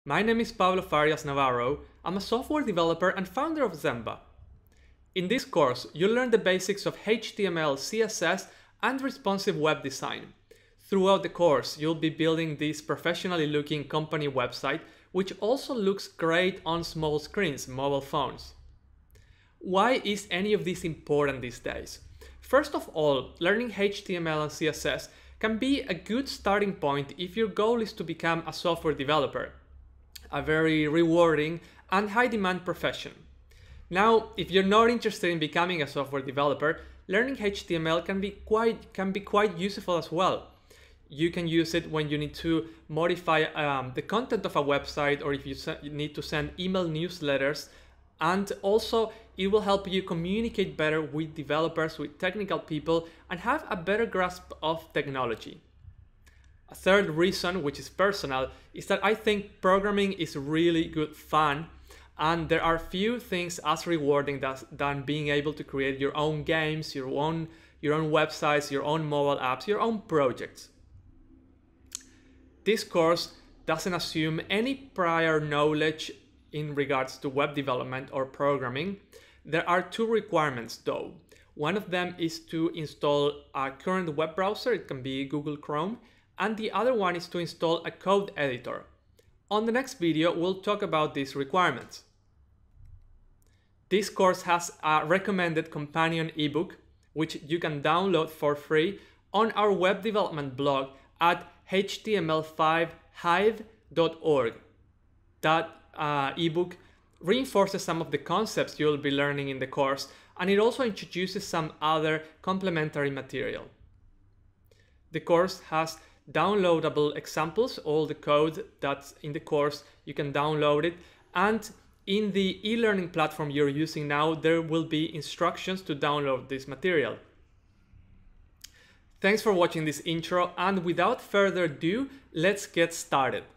My name is Pablo Farias Navarro. I'm a software developer and founder of Zenva. In this course, you'll learn the basics of HTML, CSS, and responsive web design. Throughout the course, you'll be building this professionally looking company website, which also looks great on small screens, mobile phones. Why is any of this important these days? First of all, learning HTML and CSS can be a good starting point if your goal is to become a software developer, a very rewarding and high-demand profession. Now, if you're not interested in becoming a software developer, learning HTML can be quite useful as well. You can use it when you need to modify the content of a website, or if you need to send email newsletters, and also it will help you communicate better with developers, with technical people, and have a better grasp of technology. A third reason, which is personal, is that I think programming is really good fun, and there are few things as rewarding than being able to create your own games, your own websites, your own mobile apps, your own projects. This course doesn't assume any prior knowledge in regards to web development or programming. There are two requirements though. One of them is to install a current web browser, it can be Google Chrome, and the other one is to install a code editor. On the next video, we'll talk about these requirements. This course has a recommended companion ebook, which you can download for free on our web development blog at html5hive.org. That ebook reinforces some of the concepts you'll be learning in the course, and it also introduces some other complementary material. The course has downloadable examples, all the code that's in the course, you can download it, and in the e-learning platform you're using now, there will be instructions to download this material. Thanks for watching this intro, and without further ado, let's get started.